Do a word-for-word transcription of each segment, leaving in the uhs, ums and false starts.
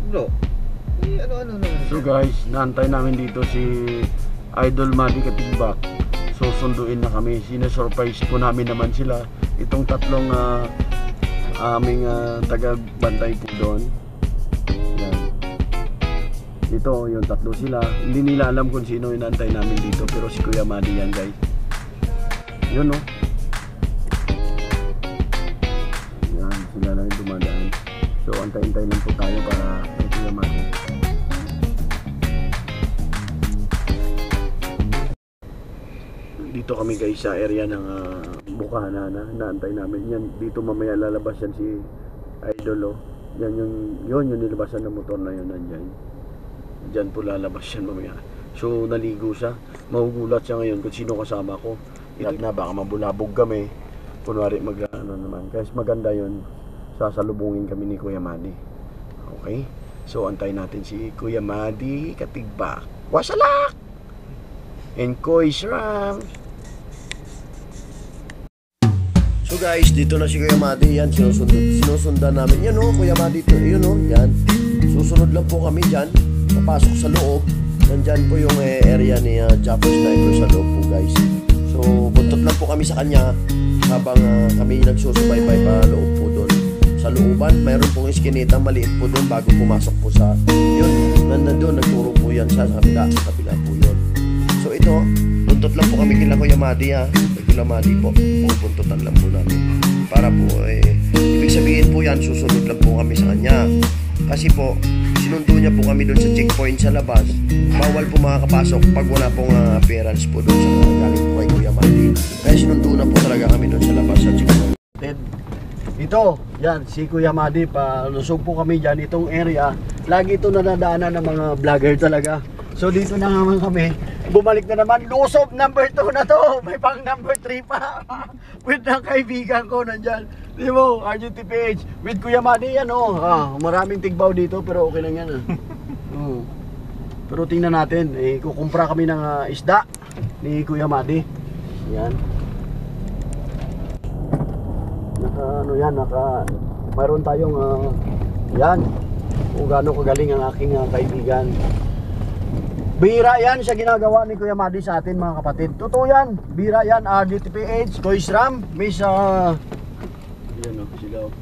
bro. Eh, ano-ano naman. So guys, naantay namin dito si Idol Madi Katigbak. Susunduin na kami. Sinesurprise po namin naman sila. Itong tatlong uh, aming uh, taga-bantay po doon. Yan. Ito, yung tatlo sila. Hindi nila alam kung sino yung naantay namin dito. Pero si Kuya Madi yan guys. Yun no. Yan, sila lang yung dumadaan. So antay-antay lang po tayo para kay Kuya Madi. Dito kami guys sa area ng uh, Bukana na naantay namin yan. Dito mamaya lalabas yan si Idol oh. Yan yung yun yung nilabasan ng motor na yun nandiyan. Diyan po lalabas yan mamaya. So naligo siya. Mahugulat siya ngayon kung sino kasama ko. Ito na baka mabulabog kami. Kunwari mag ano naman. Kasi maganda yun. Sasalubungin kami ni Kuya Madi. Okay? So antay natin si Kuya Madi Katigbak. Wasalak! And Koy Shram. So guys, dito na si Kuya Madi. Yan, sinusunod, sinusundan namin. Yan o, Kuya Madi. Yun o, yan. Susunod lang po kami dyan. Papasok sa loob. Nandyan po yung eh, area ni uh, Japper Sniper sa loob po guys. So, buntot lang po kami sa kanya. Habang uh, kami nagsusubaybay pa loob po doon. Sa looban, mayroon pong iskinita maliit po doon bago pumasok po sa yun. Nandun, nagturo po yan sa kabila. Sa kabila po yun. So ito, buntot lang po kami kila Kuya Madi ha. Kuya Madi po, pupuntutan lang po namin. Para po, eh, ibig sabihin po yan, susunod lang po kami sa kanya. Kasi po, sinundo niya po kami doon sa checkpoint sa labas. Bawal po makakapasok pag wala pong uh, appearance po doon sa galing po kay Kuya Madi. Kaya sinundo na po talaga kami doon sa labas sa checkpoint. Ito, yan, si Kuya Madi, palusog po kami dyan, itong area. Lagi ito nadadaanan ng mga vlogger talaga. So dito na naman kami, bumalik na naman, Lusob number two na to, may pang number three pa. With ng kaibigan ko nandyan, di mo, R G T P H, with Kuya Madi yan oh. Ah, maraming tigbaw dito pero okay lang yan ah. uh. Pero tingnan natin, eh, kukumpra kami ng uh, isda ni Kuya Madi. Yan. Naka ano yan, naka, mayroon tayong uh, yan, kung gaano kagaling ang aking uh, kaibigan. Bira yan sa ginagawa ni Kuya Madi sa atin mga kapatid. Totoo yan. Bira yan. R D T P H, Koy Shram, Miss uh... yan o, oh, sila o.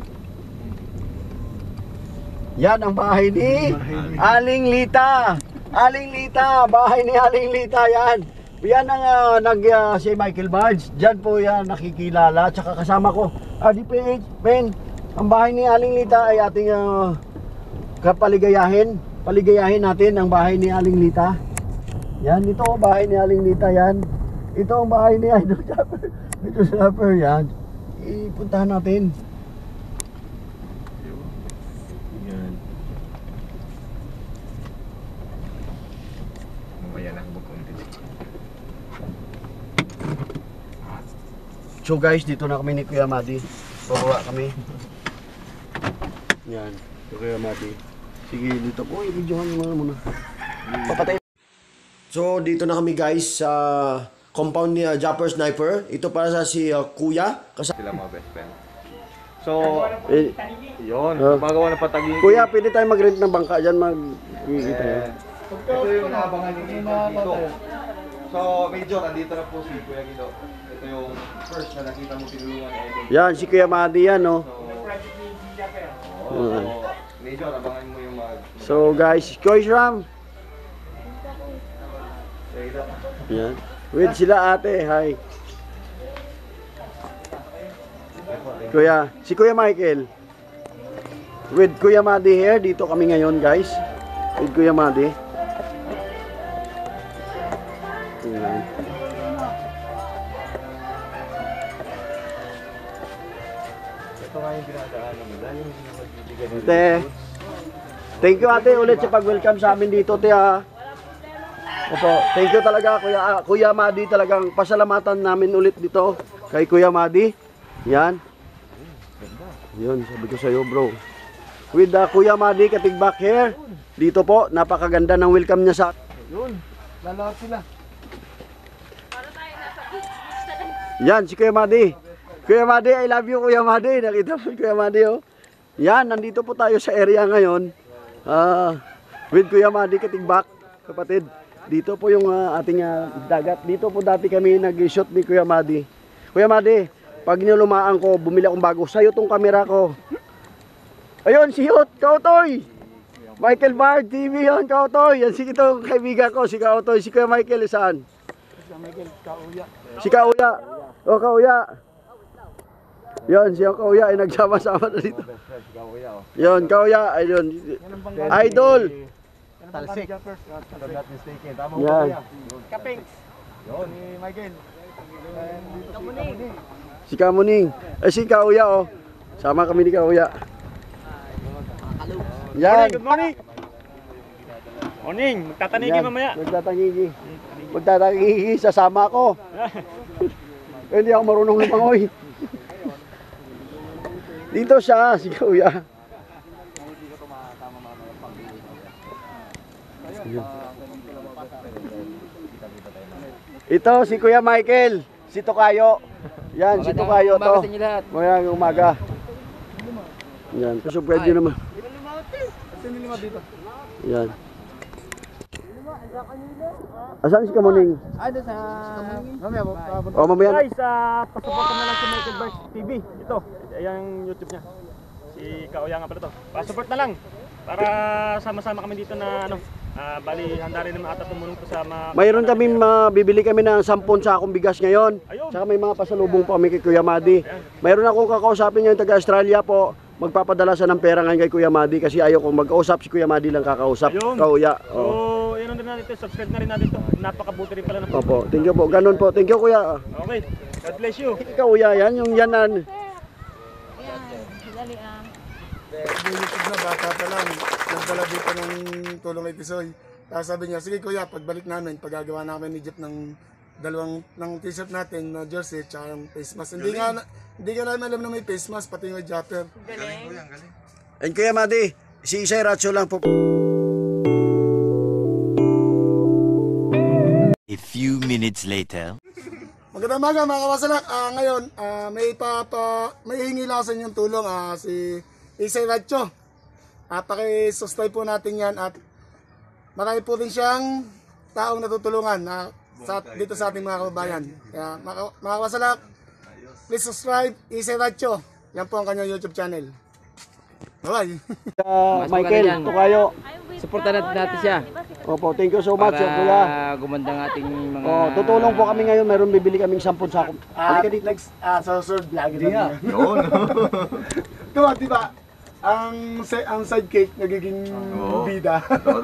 Yan ang bahay ni Aling Lita. Aling Lita, bahay ni Aling Lita yan. Yan ang uh, nag uh, si Michael Bards. Diyan po yan nakikilala. Tsaka kasama ko R D P H, men. Ang bahay ni Aling Lita ay ating uh, kapaligayahin. Paligayahin natin ang bahay ni Aling Lita. Yan, ito ang bahay ni Aling Lita yan. Ito ang bahay ni Idol Japper. Idol Japper yan. Ipuntahan natin. Yan. Mamaya lang bukunti. So guys, dito na kami ni Kuya Madi. Bababa kami. Yan, Kuya Madi. Sige, dito po. I-videohan mo muna. Papatay. So, dito na kami guys sa compound ni uh, Japper Sniper. Ito para sa si uh, Kuya. Kasi Sila mga best friend. So, eh, yun. uh, Magawa ng patagin. Kuya, pwede tayo mag-rent ng bangka dyan. Mag-gigita Eh, ito yung naabangan ni dito. So, Major, andito na po si Kuya Guido. Ito yung first na nakita mo tinulungan ni Idol. yan, si Kuya Madi yan, no? So, oh, so, Major, abangan mo yung mag... So guys, Koy Shram. Yan. With sila ate, hi. Kuya, si Kuya Michael. With Kuya Madi here, dito kami ngayon guys. With Kuya Madi. Yan. Ito nga yung pinadaanan mo. Dahil yung sinapagbibigay nila. Ate, thank you ate ulit sa pag-welcome sa amin dito, te ha. Opo, thank you talaga Kuya, ah, Kuya Madi, talagang pasalamatan namin ulit dito kay Kuya Madi. Yan. Yun, sabi ko sa iyo bro. With uh, Kuya Madi Katigbak here. Dito po, napakaganda ng welcome niya sa... Yun, lalawat sila. Yan, si Kuya Madi. Kuya Madi, I love you Kuya Madi. Nakita mo Kuya Madi oh. Yan, nandito po tayo sa area ngayon. Ah, with Kuya Madi Katigbak, kapatid. Dito po yung ah, ating ah, dagat. Dito po dati kami nag-shoot ni Kuya Madi. Kuya Madi, pag nilumaan ko, bumili akong bago. Sa'yo tong camera ko. Ayun, si Hot, Kautoy! Michael Bard T V yun, Kautoy. Yan si itong kaibigan ko, si Kautoy. Si Kuya Michael, saan? Si Michael, Kauya. Si Kauya. O, Kauya. Yun, si Kauya ay nagsama-sama na dito. Yun, Kauya. Ayun. Idol. Talsik. If I'm not mistaken. Tama mo Yan. kuya. Kaping. Yun, ni Michael. Kamuning. Si Kamuning. Eh, si Kauya, oh. Sama kami ni Kauya. Yan. Good morning. Morning. Magtatanigi Yan. mamaya. Magtatangigi. Magtatangigi, sasama ako. Eh, hindi ako marunong lumangoy. Dito siya, si Kuya. Ito, si Kuya Michael. Si Tokayo. Yan, si Tokayo to. Mayang umaga. Yan, subscribe nyo naman. Yan. Asan si Kamuning? Ay, doon sa... Mamaya po. O, mamaya. Guys, uh, pasuportan na lang si Michael Bars T V. Ito, ayan yung YouTube niya. Si Kauya nga pala to. Pasupport na lang. Para sama-sama kami dito na ano. Uh, bali, handa rin naman ata tumulong to sa mga... Mayroon kami, mabibili kami ng sampung sakong bigas ngayon. Ayun. Tsaka may mga pasalubong pa kami kay Kuya Madi. Mayroon akong kakausapin ngayon taga-Australia po. Magpapadala siya ng pera ngayon kay Kuya Madi kasi ayaw kong mag-kausap, si Kuya Madi lang kakausap. Ayun. Kauya. So, Oh. yun din natin ito. Subscribe na rin natin to. Napakabuti rin pala na po. Opo, thank you po. Ganun po. Thank you, Kuya. Okay, God bless you. Kauya yan, yung yanan. Dali ah. YouTube na, bata pa lang, nagdala dito ng tulong kay Tisoy. Tapos sabi niya, sige kuya, pagbalik namin, paggagawa namin ni Jeep ng dalawang ng t-shirt natin na jersey at yung face mask. Hindi nga, na- hindi nga namin alam na may face mask, pati yung jumper. And Kuya Madi, si Isay Ratso lang po. A few minutes later. Magandang umaga mga kawasalak. Ah, ngayon, ah, may papa, may hingi lang sa inyong tulong ah, si Isay Ratso. Ah, paki-subscribe po natin yan at marami po din siyang taong natutulungan na sa, dito sa ating mga kababayan. Kaya mga, mga kawasalak, please subscribe Isay Ratso. Yan po ang kanyang YouTube channel. Bye-bye. Uh, Michael, Tokayo. Supportan natin, natin siya Opo, thank you so much, para Kuya. gumanda ang ating mga... Oh, tutulong po kami ngayon. Meron bibili kaming sampung sakong. Ah, Halika dito. next, ah, sa susunod vlog. Yun. Diba, diba, ang, sa- ang sidekick nagiging Oo. bida.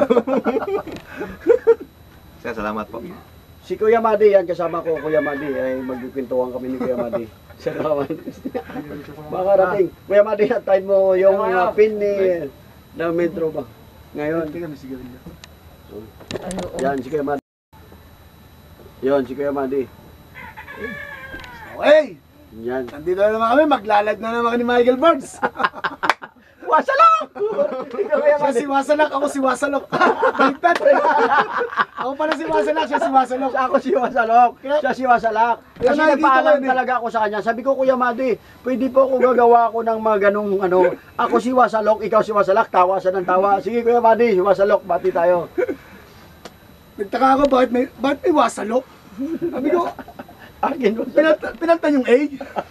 Sir, salamat po. Si Kuya Madi, yan kasama ko, Kuya Madi. Ay, magkikwentuhan kami ni Kuya Madi. Salamat. Makarating. Kuya Madi, antayin mo yung uh, pin ni ng metro ba? Ngayon. Yan, si Kuya Madi. Yan, si Kuya Madi. Okay, Yan. nandito na naman kami, maglalag na naman kami ni Michael Barnes. Wasalok! Siya si Wasalak, ako si Wasalok. Baliktad. Ako pala si Wasalak, siya si Wasalok. Ako si Wasalok, siya si Wasalak. Kaya Kasi nakikita nagpaalam ko yun eh. talaga ako sa kanya. Sabi ko, Kuya Madi, pwede po ako gagawa ako ng mga ganong ano. Ako si Wasalok, ikaw si Wasalak, tawa sa ng tawa. Sige Kuya Madi, si Wasalok, bati tayo. Nagtaka ako, bakit may, bakit may Wasalok? Sabi ko, Akin Wasalok. pinat pinaltan yung A.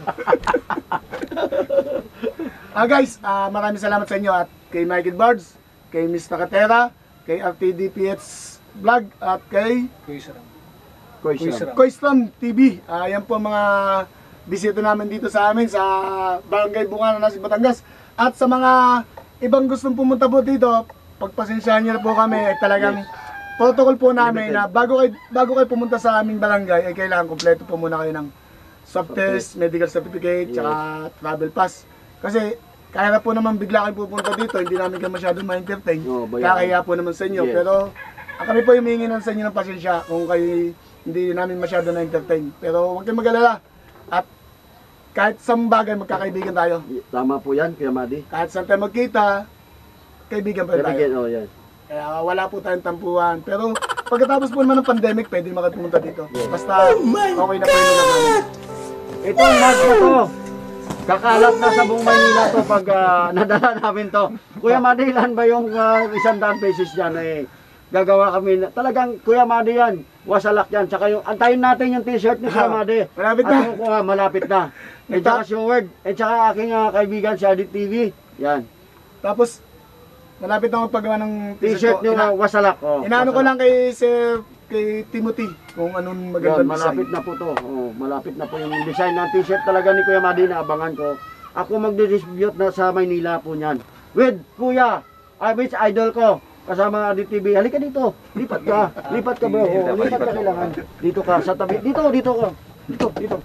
Ah guys, ah, maraming salamat sa inyo at kay Michael Bards, kay Miss Takatera, kay R T D P H Vlog at kay Kuya. Koistram T V. Ah, yan po mga bisita namin dito sa amin sa Barangay Bungana, Nasib, Batangas. At sa mga ibang gustong pumunta po dito, pagpasensyahan niyo na po kami ay talagang protocol po namin na bago kayo, bago kayo pumunta sa aming barangay ay kailangan kompleto po muna kayo ng swab test, medical certificate, Yes. tsaka travel pass. Kasi kaya na po naman bigla kayo pupunta dito, hindi namin kayo masyadong ma-entertain. Oo, bayaran. Kakaya po naman sa inyo. Yes. Pero ah, kami po yung humingi ng sa inyo ng pasensya kung kayo hindi namin masyado na-entertain. Pero huwag kayong mag-alala. At kahit sa bagay magkakaibigan tayo. Tama po yan, Kuya Madi. Kahit saan tayo magkita, kaibigan pa rin tayo. Kaibigan, oh yan. Kaya wala po tayong tampuhan. Pero pagkatapos po naman ng pandemic, pwede makapunta dito. Basta okay na po yung lugar namin. Ito ang mask na to. Kakalat na sa buong Maynila to pag ah, nadala namin to. Kuya Madi, ilan ba yung uh, isang daan pesos dyan eh? Gagawa kami na, talagang Kuya Madi yan, wasalak yan. Tsaka yung, antayin natin yung t-shirt ni Kuya Madi. Malapit At na. yung kuha, malapit na. At saka si Howard, at saka aking uh, kaibigan si Adit T V. Yan. Tapos, malapit na magpagawa ng T-shirt nyo na wasalak. Oh, Inaano ko wasalak. lang kay Sir, kay Timothy, kung anong magandang Yan, malapit design. na po to. Oh, malapit na po yung design ng t-shirt talaga ni Kuya Madi na abangan ko. Ako magdi-distribute na sa Maynila po niyan. With Kuya, I which idol ko. Kasama Adit T V. Halika dito. Lipat ka. Lipat ka bro. Oh, lipat ka kailangan. Dito ka sa tabi. Dito, dito ka. Dito, dito.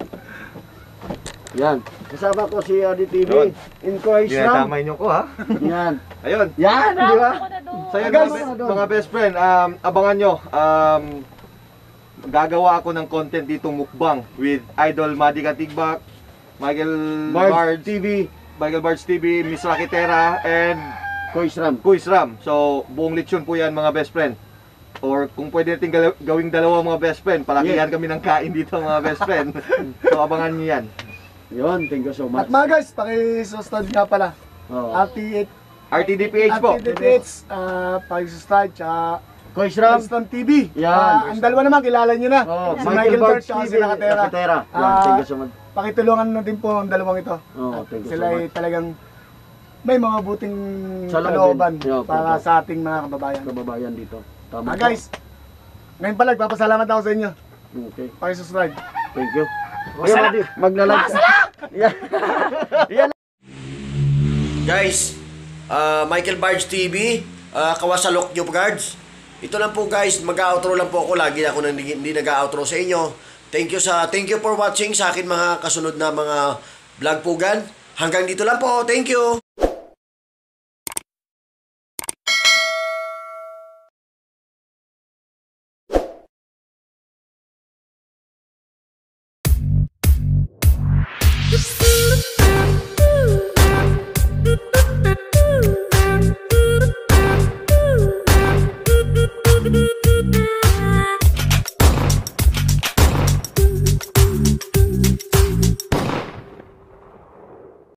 Yan. Kasama ko si Adit T V. Yun. Encourage lang. Tinatamay nyo ko ha. Yan. Ayun. Yan, di ba? So yun Guys, guys, mga best friend, um, abangan nyo. Um, gagawa ako ng content dito mukbang with Idol Madi Katigbak, Michael Bards Bards, T V. Michael Bards T V, Miss Rakitera, and Kois Ram. Kuis Ram. So, buong lechon po yan mga best friend. Or kung pwede natin gal- gawing dalawa mga best friend, palakihan Yeah. kami ng kain dito mga best friend. So, abangan nyo yan. Yun, thank you so At much. mga guys, paki-subscribe nga pala. Oh. R T H, R T D P H po. R T D P H, uh, paki-subscribe, tsaka Kois Ram. Instant T V. Yan. Ah, ang dalawa naman, kilala nyo na. Oh, Si Michael Bards tsaka T V. si Nakatera. Nakatera. Yan, Ah, thank you so much. Pakitulungan na din po ang dalawang ito. Oh, At thank you so sila ay much. talagang may mga buting Sa loob kalooban din. Yeah, para thank you. sa ating mga kababayan. Kababayan dito. Tama Ah, po. guys, ngayon pala, papasalamat ako sa inyo. Okay, Paki-subscribe. thank you. Kuya Madi, maglalag ka. Yan. Yan. Guys, uh, Michael Bards T V, uh, Kawasalok New Guards. Ito lang po guys, mag-outro lang po ako. Lagi ako nang hindi, hindi nag-outro sa inyo. Thank you sa thank you for watching sa akin mga kasunod na mga vlog pugan. Hanggang dito lang po. Thank you.